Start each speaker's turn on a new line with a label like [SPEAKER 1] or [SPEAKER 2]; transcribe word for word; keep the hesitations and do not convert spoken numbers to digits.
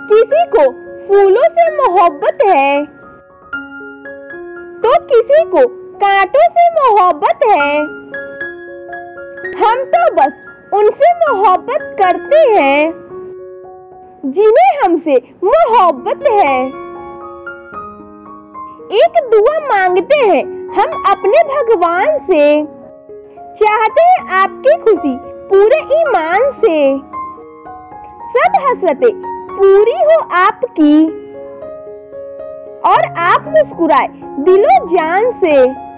[SPEAKER 1] किसी को फूलों से मोहब्बत है तो किसी को कांटों से मोहब्बत है। हम तो बस उनसे मोहब्बत करते हैं जिन्हें हमसे मोहब्बत है। एक दुआ मांगते हैं हम अपने भगवान से, चाहते हैं आपकी खुशी पूरे ईमान से। सब हसरतें पूरी हो आपकी और आप मुस्कुराए दिलो जान से।